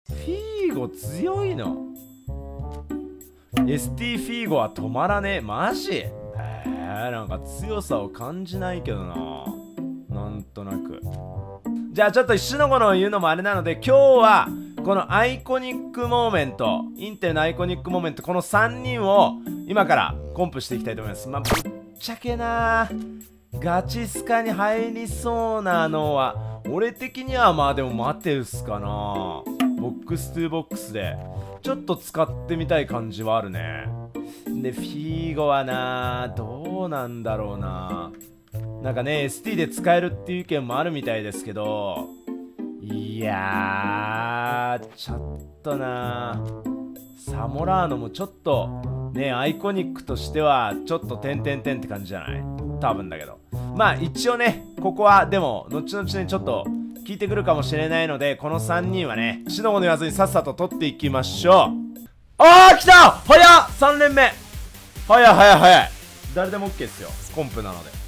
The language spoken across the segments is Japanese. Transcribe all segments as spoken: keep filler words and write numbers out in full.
フィーゴ強いの。 エスティー フィーゴは止まらねえ。マジ？えー、なんか強さを感じないけどな。なんとなく。じゃあちょっと石の子の言うのもあれなので、今日はこのアイコニックモーメント、インテルのアイコニックモーメント、このさんにんを今からコンプしていきたいと思います。まあ、ぶっちゃけなガチスカに入りそうなのは、俺的にはまあでもマテウスかな。ボックストゥーボックスでちょっと使ってみたい感じはあるね。でフィーゴはなどうなんだろうな。なんかね エスティー で使えるっていう意見もあるみたいですけど、いやーちょっとなサモラーノもちょっとねアイコニックとしてはちょっと点々点って感じじゃない？多分だけど、まあ一応ねここはでも後々にちょっと聞いてくるかもしれないので、このさんにんはねしのごの言わずにさっさと取っていきましょう。あー来た早っさん連目早い早い早い。誰でも OK ですよ、コンプなので。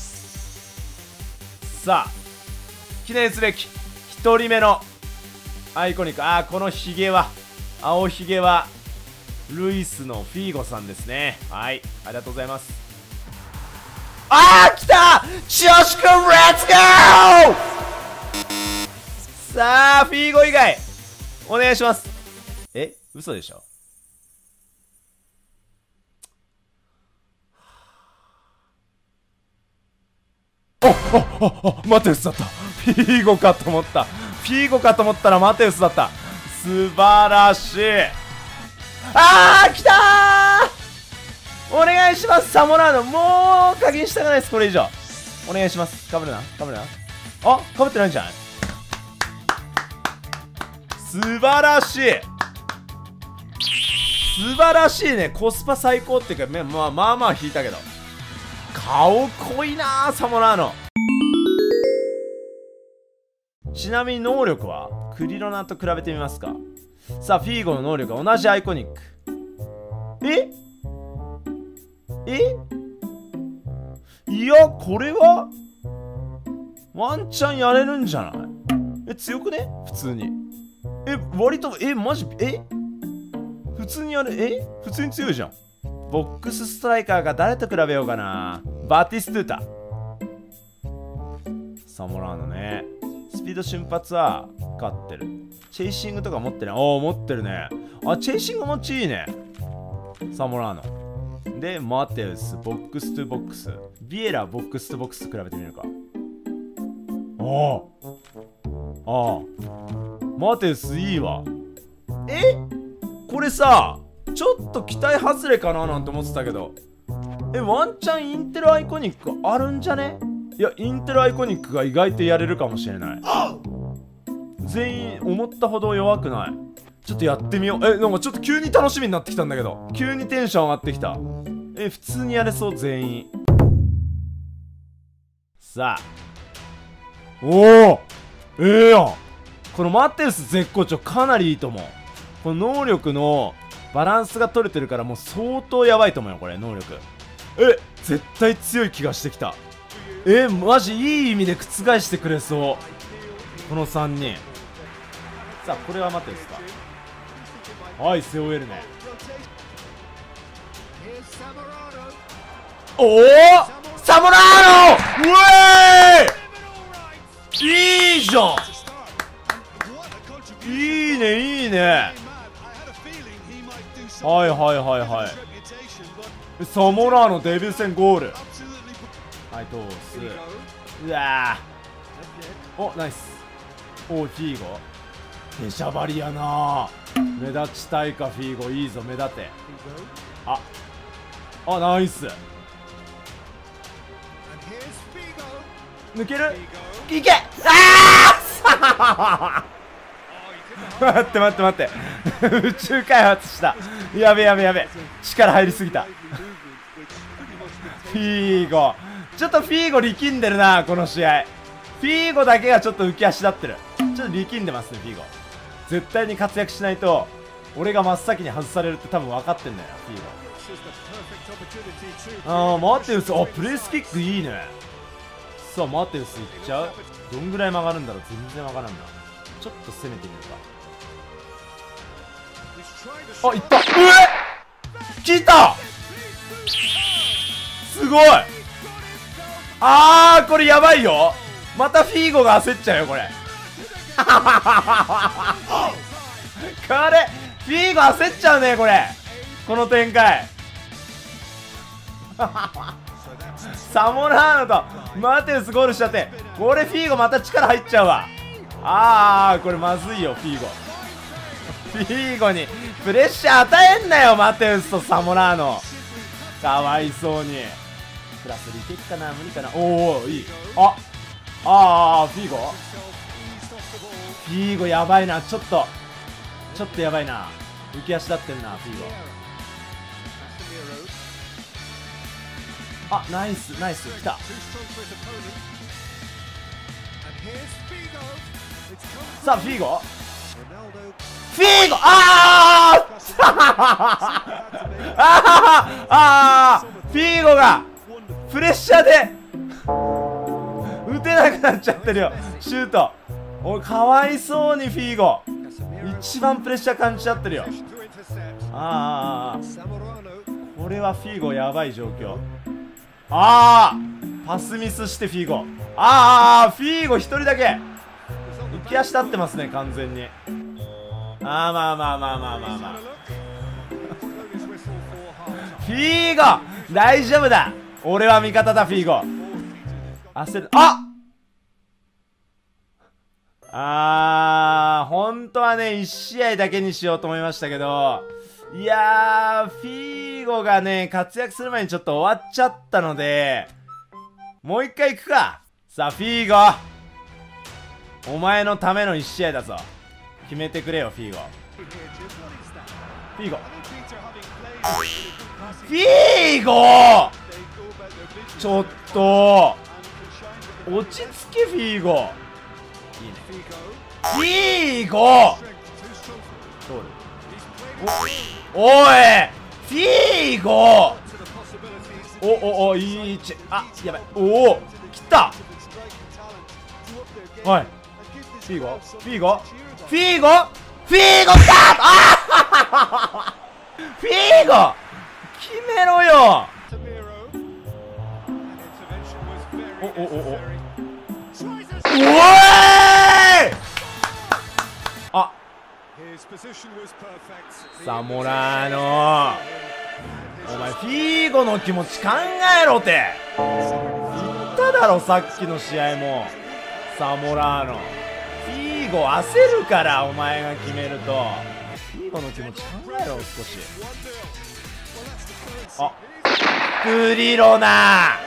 さあ記念すべきひとりめのアイコニック。あーこのヒゲは青ひげはルイスのフィーゴさんですね。はい、ありがとうございます。あー来たチョシ君レッツゴー。さあフィーゴ以外お願いします。え嘘でしょ。おおおおマテウスだった。フィーゴかと思った。フィーゴかと思ったらマテウスだった。素晴らしい。あー来たーお願いします。サモラーノもう加減したくないです。これ以上お願いします。かぶるなかぶるな。あかぶってないんじゃない。素晴らしい素晴らしいね。コスパ最高っていうか、まあまあまあ引いたけど顔濃いなーサモラーノ。ちなみに能力はクリロナと比べてみますか。さあフィーゴの能力は同じアイコニック。ええいやこれはワンチャンやれるんじゃない。え強くね普通に。え割とえマジえ普通にやる。え普通に強いじゃん。ボックスストライカーが誰と比べようかな。バティストゥータサモラーノね。スピード瞬発は勝ってる。チェイシングとか持ってない。おお持ってるね。あチェイシング持ちいいねサモラーノで。マテウスボックストゥボックス。ビエラボックストゥボックス比べてみるか。ああああマテウスいいわ。えこれさちょっと期待外れかななんて思ってたけど、えワンチャンインテルアイコニックあるんじゃね。いやインテルアイコニックが意外とやれるかもしれない。全員思ったほど弱くない。ちょっとやってみよう。えなんかちょっと急に楽しみになってきたんだけど、急にテンション上がってきた。え普通にやれそう全員。さあおおええやん。このマテウス絶好調かなりいいと思う。この能力のバランスが取れてるからもう相当やばいと思うよこれ能力。え絶対強い気がしてきた。えマジいい意味で覆してくれそうこのさんにん。さあこれはマテウスか。はい背負えるね。おおサモラーノうえーいいじゃん。いいねいいね。はいはいはいはい。サモラーノデビュー戦ゴール。はい通す。うわーおナイス。おフィーゴ手しゃばりやな。目立ちたいかフィーゴいいぞ目立て。ああナイス。抜けるいけ。ああ待って待って待って宇宙開発した。やべやべやべ力入りすぎたフィーゴちょっとフィーゴ力んでるなこの試合。フィーゴだけがちょっと浮き足立ってる。ちょっと力んでますねフィーゴ。絶対に活躍しないと俺が真っ先に外されるって多分分かってんだよフィーゴ。ああマテウスあプレースキックいいね。さあマテウスいっちゃう。どんぐらい曲がるんだろう。全然わからんな。ちょっと攻めてみるか。 あ、いった。うえ来た。すごい。あー、これやばいよ。またフィーゴが焦っちゃうよこれ。これフィーゴ焦っちゃうねこれ。この展開。サモラーノとマテウスゴールしちゃって、これフィーゴまた力入っちゃうわ。あー、これまずいよフィーゴ。フィーゴにプレッシャー与えんなよ、マテウスとサモラーノ。かわいそうに。プラスリテッかな、無理かな。おお、いい。あああ、フィーゴフィーゴやばいな。ちょっとちょっとやばいな。浮き足立ってんなフィーゴ。あ、ナイスナイス、来た。さあフィーゴフィーゴあーああフィーゴがプレッシャーで打てなくなっちゃってるよシュート。おい、かわいそうにフィーゴ一番プレッシャー感じちゃってるよ。ああ、これはフィーゴやばい状況。ああ、パスミスしてフィーゴ。ああ、フィーゴ一人だけ浮き足立ってますね完全に。ああ、まあまあまあまあまあまあフィーゴ大丈夫だ、俺は味方だフィーゴ。焦る。あっあー、本当はねいち試合だけにしようと思いましたけど、いやー、フィーゴがね活躍する前にちょっと終わっちゃったので、もう一回行くか。さあフィーゴ、お前のためのいち試合だぞ。決めてくれよフィーゴ。フィーゴフィーゴちょっと落ち着けフィーゴ。いいねフィーゴ。おおいフィーゴ。おおお、いい位置。あ、やばい。おお、切った。おいフィーゴフィーゴフィーゴフィーゴきた。あフィーゴ決めろよ。おおおおおおいあサモラーノ、お前フィーゴの気持ち考えろって言っただろさっきの試合も。サモラーノフィーゴ焦るからお前が決めると。フィーゴの気持ち考えろ少し。あクリロナ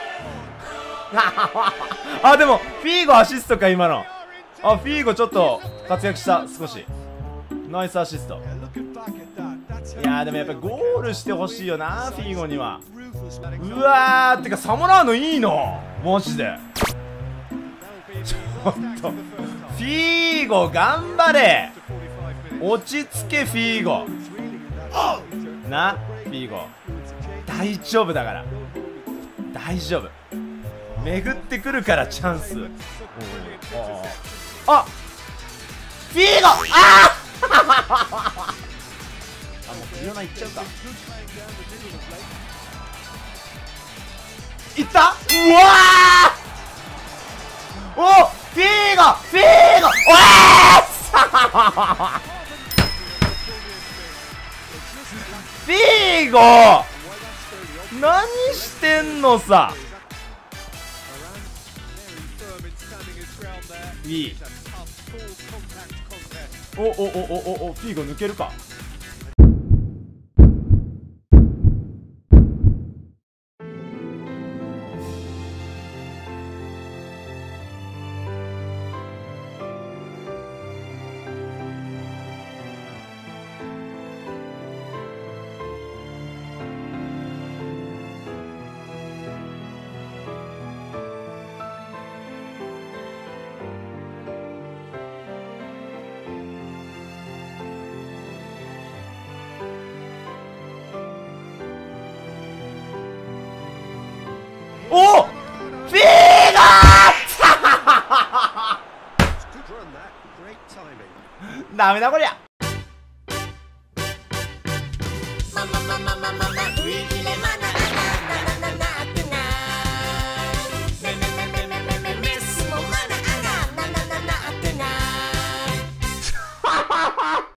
あ、でもフィーゴアシストか今の。あ、フィーゴちょっと活躍した少し。ナイスアシスト。いやーでもやっぱりゴールしてほしいよなフィーゴには。うわー、ってかサモラーノいいのマジで。ちょっとフィーゴ頑張れ、落ち着けフィーゴな。フィーゴ大丈夫だから、大丈夫、巡ってくるからチャンス。あフィーゴあああ、もうクリオナいっちゃうか。いった。うわーおフィーゴフィーゴおえフィーゴ何してんのさ。いい。おおおおおおフィーゴ抜けるか。おフィーゴーダメだこりゃ。